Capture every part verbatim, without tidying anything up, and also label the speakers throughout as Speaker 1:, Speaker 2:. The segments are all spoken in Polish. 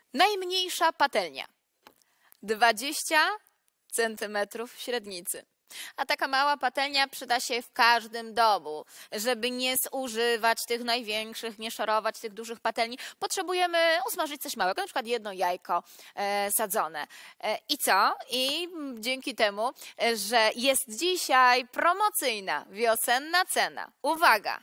Speaker 1: Najmniejsza patelnia. dwadzieścia centymetrów średnicy. A taka mała patelnia przyda się w każdym domu. Żeby nie zużywać tych największych, nie szorować tych dużych patelni, potrzebujemy usmażyć coś małego, na przykład jedno jajko e, sadzone. E, I co? I dzięki temu, że jest dzisiaj promocyjna, wiosenna cena. Uwaga!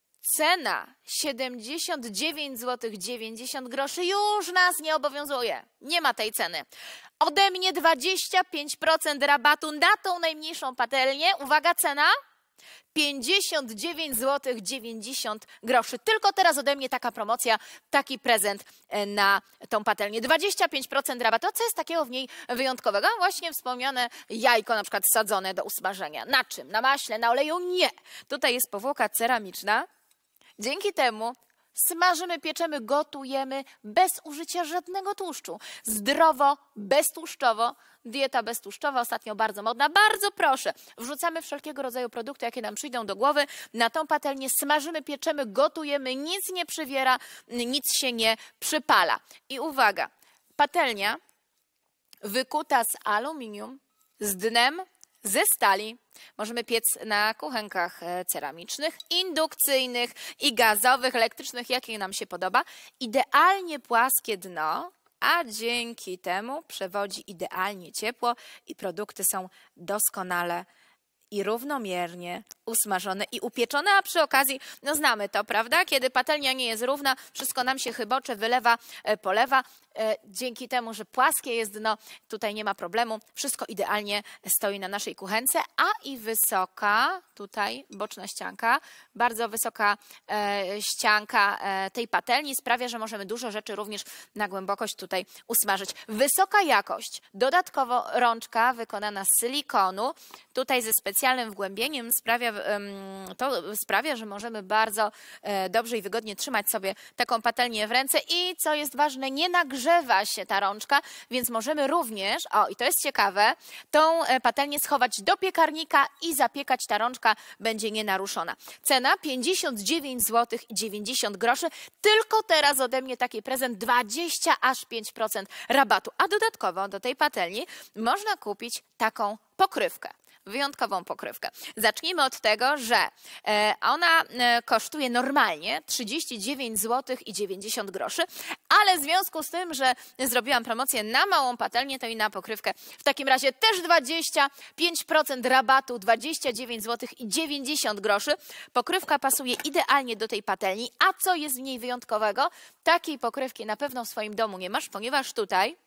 Speaker 1: Cena siedemdziesiąt dziewięć złotych dziewięćdziesiąt groszy już nas nie obowiązuje. Nie ma tej ceny. Ode mnie dwadzieścia pięć procent rabatu na tą najmniejszą patelnię. Uwaga, cena pięćdziesiąt dziewięć złotych dziewięćdziesiąt groszy. Tylko teraz ode mnie taka promocja, taki prezent na tą patelnię. dwadzieścia pięć procent rabatu. Co jest takiego w niej wyjątkowego? Właśnie wspomniane jajko na przykład sadzone do usmażenia. Na czym? Na maśle, na oleju? Nie. Tutaj jest powłoka ceramiczna. Dzięki temu smażymy, pieczemy, gotujemy bez użycia żadnego tłuszczu. Zdrowo, beztłuszczowo. Dieta beztłuszczowa, ostatnio bardzo modna. Bardzo proszę, wrzucamy wszelkiego rodzaju produkty, jakie nam przyjdą do głowy. Na tą patelnię smażymy, pieczemy, gotujemy. Nic nie przywiera, nic się nie przypala. I uwaga, patelnia wykuta z aluminium, z dnem ze stali. Możemy piec na kuchenkach ceramicznych, indukcyjnych i gazowych, elektrycznych, jakie nam się podoba. Idealnie płaskie dno, a dzięki temu przewodzi idealnie ciepło i produkty są doskonale i równomiernie usmażone i upieczone, a przy okazji, no znamy to, prawda? Kiedy patelnia nie jest równa, wszystko nam się chybocze, wylewa, polewa. Dzięki temu, że płaskie jest dno, tutaj nie ma problemu. Wszystko idealnie stoi na naszej kuchence, a i wysoka, tutaj boczna ścianka, bardzo wysoka e, ścianka e, tej patelni sprawia, że możemy dużo rzeczy również na głębokość tutaj usmażyć. Wysoka jakość, dodatkowo rączka wykonana z silikonu, tutaj ze specjalnym wgłębieniem sprawia, to sprawia, że możemy bardzo dobrze i wygodnie trzymać sobie taką patelnię w ręce i co jest ważne, nie nagrzewa się ta rączka, więc możemy również, o i to jest ciekawe, tą patelnię schować do piekarnika i zapiekać, ta rączka będzie nienaruszona. Cena pięćdziesiąt dziewięć złotych dziewięćdziesiąt groszy, tylko teraz ode mnie taki prezent, dwadzieścia aż pięć procent rabatu, a dodatkowo do tej patelni można kupić taką pokrywkę. Wyjątkową pokrywkę. Zacznijmy od tego, że ona kosztuje normalnie trzydzieści dziewięć złotych dziewięćdziesiąt groszy, ale w związku z tym, że zrobiłam promocję na małą patelnię, to i na pokrywkę w takim razie też dwadzieścia pięć procent rabatu, dwadzieścia dziewięć złotych dziewięćdziesiąt groszy. Pokrywka pasuje idealnie do tej patelni, a co jest w niej wyjątkowego? Takiej pokrywki na pewno w swoim domu nie masz, ponieważ tutaj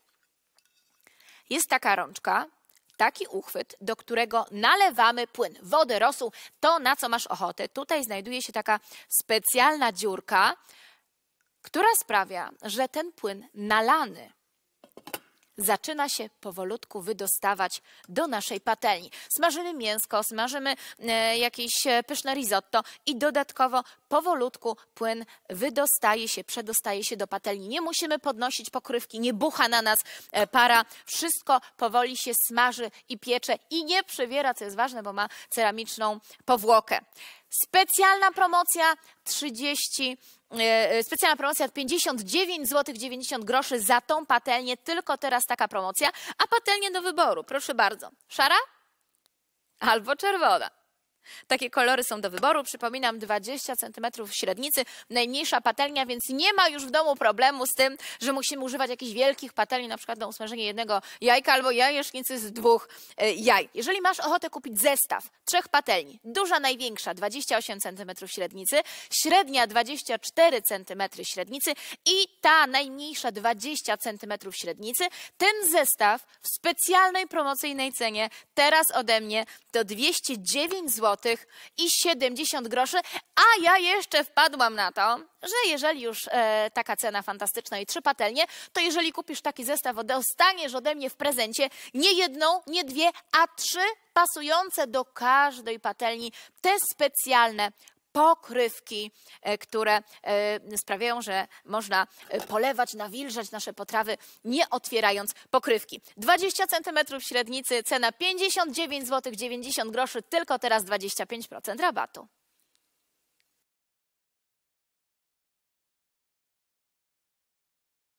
Speaker 1: jest taka rączka, taki uchwyt, do którego nalewamy płyn, wodę, rosół, to na co masz ochotę. Tutaj znajduje się taka specjalna dziurka, która sprawia, że ten płyn nalany zaczyna się powolutku wydostawać do naszej patelni. Smażymy mięsko, smażymy e, jakieś pyszne risotto i dodatkowo powolutku płyn wydostaje się, przedostaje się do patelni. Nie musimy podnosić pokrywki, nie bucha na nas e, para. Wszystko powoli się smaży i piecze i nie przywiera, co jest ważne, bo ma ceramiczną powłokę. Specjalna promocja trzydzieści, e, specjalna promocja pięćdziesiąt dziewięć złotych dziewięćdziesiąt groszy za tą patelnię. Tylko teraz taka promocja, a patelnię do wyboru, proszę bardzo. Szara albo czerwona. Takie kolory są do wyboru. Przypominam, dwadzieścia centymetrów średnicy, najmniejsza patelnia, więc nie ma już w domu problemu z tym, że musimy używać jakichś wielkich patelni, na przykład do usmażenia jednego jajka albo jajecznicy z dwóch jaj. Jeżeli masz ochotę kupić zestaw trzech patelni, duża, największa dwadzieścia osiem centymetrów średnicy, średnia dwadzieścia cztery centymetry średnicy i ta najmniejsza dwadzieścia centymetrów średnicy, ten zestaw w specjalnej promocyjnej cenie teraz ode mnie to dwieście dziewięć złotych i siedemdziesiąt groszy, a ja jeszcze wpadłam na to, że jeżeli już e, taka cena fantastyczna i trzy patelnie, to jeżeli kupisz taki zestaw, dostaniesz ode mnie w prezencie nie jedną, nie dwie, a trzy pasujące do każdej patelni te specjalne pokrywki, które sprawiają, że można polewać, nawilżać nasze potrawy, nie otwierając pokrywki. dwadzieścia centymetrów średnicy, cena pięćdziesiąt dziewięć złotych dziewięćdziesiąt groszy, tylko teraz dwadzieścia pięć procent rabatu.